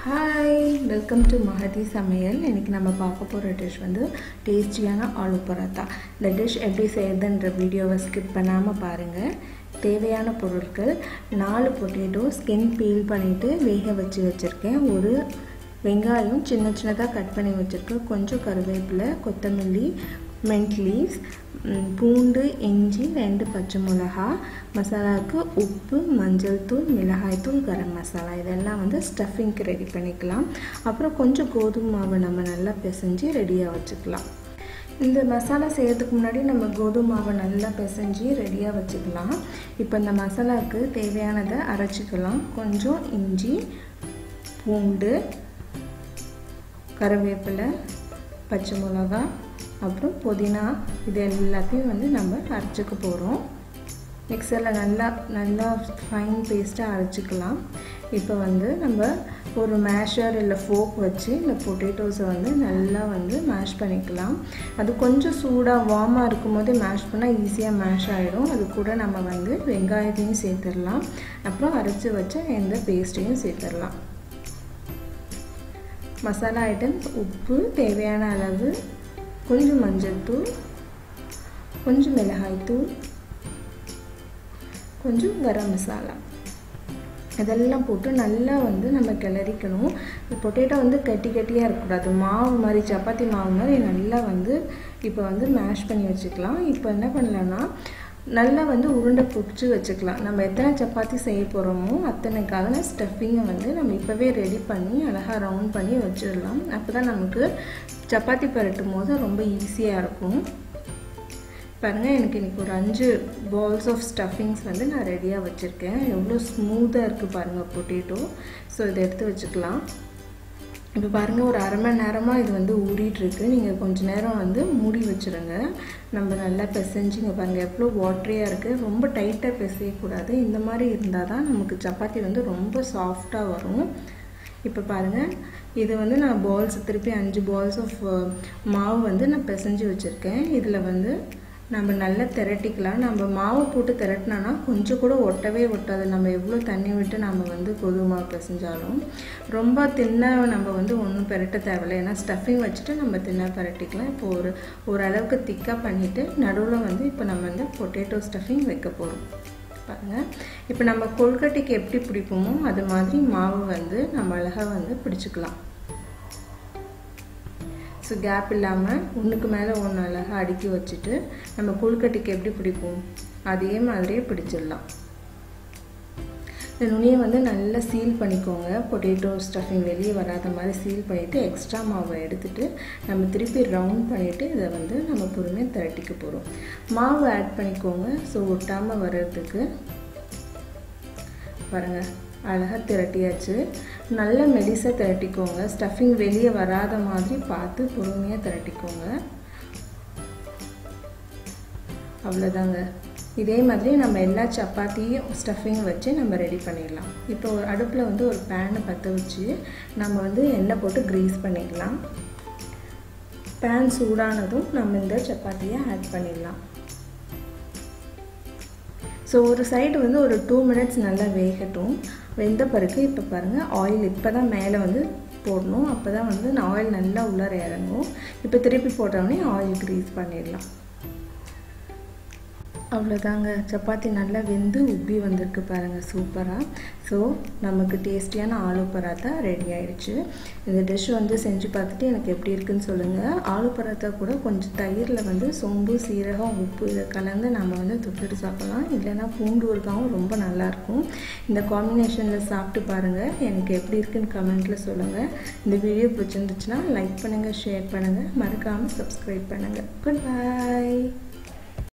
Hi, welcome to Mahati Samayal. இன்னைக்கு நம்ம பார்க்க போற டிஷ் வந்து டேஸ்டியான ஆலு பராத்தா. இந்த டிஷ் எப்படி செய்யறதுன்ற வீடியோவை ஸ்கிப் பண்ணாம பாருங்க. தேவையான பொருட்கள் 4 பொட்டேட்டோ ஸ்கின் பீல் பண்ணிட்டு வேக வச்சிருக்கேன். ஒரு வெங்காயம் சின்ன சின்னதா கட் பண்ணி வச்சிருக்கேன். கொஞ்சம் கறிவேப்பிலை, கொத்தமல்லி, mint leaves, பூண்டு, இஞ்சி, 2 பச்சை மிளகாய், மசாலாவுக்கு உப்பு, மஞ்சள் தூள், மிளகாய் தூள், கரம் மசாலா இதெல்லாம் வந்து ஸ்டஃபிங்க்கு ரெடி பண்ணிக்கலாம். அப்புறம் கொஞ்சம் கோதுமை மாவை நம்ம நல்லா பிசைஞ்சு ரெடியாக வச்சுக்கலாம். இந்த மசாலா செய்யறதுக்கு முன்னாடி நம்ம கோதுமை மாவை நல்லா பிசைஞ்சு ரெடியாக வச்சுக்கலாம். இப்போ இந்த மசாலாவுக்கு தேவையானதை அரைச்சிக்கலாம். கொஞ்சம் இஞ்சி, பூண்டு, கறிவேப்பிலை, பச்சை மிளகாய், அப்புறம் புதினா இது எல்லாத்தையும் வந்து நம்ம அரைச்சிக்க போகிறோம். மிக்சரில் நல்லா ஃபைன் பேஸ்ட்டாக அரைச்சிக்கலாம். இப்போ வந்து நம்ம ஒரு மேஷர் இல்லை ஃபோக் வச்சு இந்த பொட்டேட்டோஸை வந்து நல்லா வந்து மேஷ் பண்ணிக்கலாம். அது கொஞ்சம் சூடாக வார்மாக இருக்கும் போது மேஷ் பண்ணால் ஈஸியாக மேஷ் ஆகிடும். அது கூட நம்ம வந்து வெங்காயத்தையும் சேர்த்துடலாம். அப்புறம் அரைச்சி வச்ச எந்த பேஸ்ட்டையும் சேர்த்துடலாம். மசாலா ஐட்டம்ஸ் உப்பு தேவையான அளவு, கொஞ்சம் மஞ்சள் தூள், கொஞ்சம் மிளகாய் தூள், கொஞ்சம் கரம் மசாலா இதெல்லாம் போட்டு நல்லா வந்து நம்ம கிளறிக்கணும். பொட்டேட்டோ வந்து கட்டியாக இருக்கக்கூடாது. மாவு மாதிரி சப்பாத்தி மாவு மாதிரி நல்லா வந்து இப்போ வந்து மேஷ் பண்ணி வச்சுக்கலாம். இப்போ என்ன பண்ணலான்னா நல்லா வந்து உருண்டை பிடிச்சி வச்சுக்கலாம். நம்ம எத்தனை சப்பாத்தி செய்ய போகிறோமோ அத்தனைக்காக ஸ்டஃபிங்கை வந்து நம்ம இப்போவே ரெடி பண்ணி அழகாக ரவுண்ட் பண்ணி வச்சிடலாம். அப்போ தான் நமக்கு சப்பாத்தி பரட்டும் போது ரொம்ப ஈஸியாக இருக்கும். பாருங்கள், எனக்கு இன்றைக்கி ஒரு 5 பால்ஸ் ஆஃப் ஸ்டஃபிங்ஸ் வந்து நான் ரெடியாக வச்சுருக்கேன். எவ்வளோ ஸ்மூத்தாக இருக்குது பாருங்கள் பொட்டேட்டோ. ஸோ இதை எடுத்து வச்சுக்கலாம். இப்போ பாருங்கள், ஒரு அரை மணி நேரமாக இது வந்து ஊறிட்டுருக்கு. நீங்கள் கொஞ்சம் நேரம் வந்து மூடி வச்சுருங்க. நம்ம நல்லா பிசைஞ்சிங்க பாருங்கள் எவ்வளோ வாட்டரியாக இருக்குது. ரொம்ப டைட்டாக பிசையக்கூடாது. இந்த மாதிரி இருந்தால் தான் நமக்கு சப்பாத்தி வந்து ரொம்ப சாஃப்டாக வரும். இப்போ பாருங்கள், இது வந்து நான் திருப்பி 5 பால்ஸ் ஆஃப் மாவு வந்து நான் பிசைஞ்சு வச்சுருக்கேன். இதில் வந்து நம்ம நல்லா திரட்டிக்கலாம். நம்ம மாவு போட்டு திரட்டினோன்னா கொஞ்சம் கூட ஒட்டவே ஒட்டாது. நம்ம எவ்வளோ தண்ணி விட்டு நம்ம வந்து கோதுமை மாவு பிசைஞ்சாலும் ரொம்ப தின்னாக நம்ம வந்து ஒன்றும் பெரட்ட தேவையில்லை. ஏன்னா ஸ்டஃபிங் வச்சுட்டு நம்ம தின்னாக பரட்டிக்கலாம். இப்போ ஓரளவுக்கு திக்காக பண்ணிவிட்டு நடுவில் வந்து இப்போ நம்ம வந்து பொட்டேட்டோ ஸ்டஃபிங் வைக்க போகிறோம். பாருங்கள், இப்போ நம்ம கொழுக்கட்டைக்கு எப்படி பிடிப்போமோ அது மாதிரி மாவு வந்து நம்ம அழகாக வந்து பிடிச்சிக்கலாம். ஸோ கேப் இல்லாமல் ஒன்றுக்கு மேலே ஒன்று அழகாக அடுக்கி வச்சுட்டு நம்ம கொழுக்கட்டைக்கு எப்படி பிடிப்போம் அதே மாதிரியே பிடிச்சிடலாம். இந்த நுனியை வந்து நல்லா சீல் பண்ணிக்கோங்க. பொட்டேட்டோ ஸ்டஃபிங் வெளியே வராத மாதிரி சீல் பண்ணிவிட்டு எக்ஸ்ட்ரா மாவை எடுத்துகிட்டு நம்ம திருப்பி ரவுண்ட் பண்ணிவிட்டு இதை வந்து நம்ம பொறுமையாக திரட்டிக்க போகிறோம். மாவு ஆட் பண்ணிக்கோங்க. ஸோ ஒட்டாமல் வர்றதுக்கு பாருங்கள் அழகாக திரட்டியாச்சு. நல்ல மெலிசாக திரட்டிக்கோங்க. ஸ்டஃபிங் வெளியே வராத மாதிரி பார்த்து பொறுமையாக திரட்டிக்கோங்க. அவ்வளோதாங்க. இதே மாதிரி நம்ம எல்லா சப்பாத்தியும் ஸ்டஃபிங் வச்சு நம்ம ரெடி பண்ணிடலாம். இப்போ ஒரு அடுப்பில் வந்து ஒரு பேனை பற்ற வச்சு நம்ம வந்து எண்ணெய் போட்டு க்ரீஸ் பண்ணிக்கலாம். பேன் சூடானதும் நம்ம இந்த சப்பாத்தியை ஆட் பண்ணிடலாம். ஸோ ஒரு சைடு வந்து ஒரு 2 மினிட்ஸ் நல்லா வேகட்டும். வெந்த பிறகு இப்போ பாருங்கள் ஆயில் இப்போ தான் மேலே வந்து போடணும். அப்போ தான் வந்து ஆயில் நல்லா உள்ளார இறங்கும். இப்போ திருப்பி போட்டோடனே ஆயில் க்ரீஸ் பண்ணிடலாம். அவ்வளோதாங்க, சப்பாத்தி நல்லா வெந்து உப்பி வந்திருக்கு பாருங்கள் சூப்பராக. ஸோ நமக்கு டேஸ்டியான ஆலு பராத்தா ரெடி ஆகிடுச்சு. இந்த டிஷ் வந்து செஞ்சு பார்த்துட்டு எனக்கு எப்படி இருக்குன்னு சொல்லுங்கள். ஆலு பராத்தா கூட கொஞ்சம் தயிரில் வந்து சோம்பு, சீரகம், உப்பு இதை கலந்து நம்ம வந்து தொட்டுட்டு சாப்பிட்லாம். இல்லைன்னா பூண்டு ஊறுகாவும் ரொம்ப நல்லாயிருக்கும். இந்த காம்பினேஷனில் சாப்பிட்டு பாருங்கள். எனக்கு எப்படி இருக்குன்னு கமெண்ட்டில் சொல்லுங்கள். இந்த வீடியோ பிடிச்சிருந்துச்சுன்னா லைக் பண்ணுங்கள், ஷேர் பண்ணுங்கள், மறக்காமல் சப்ஸ்கிரைப் பண்ணுங்கள். Good by.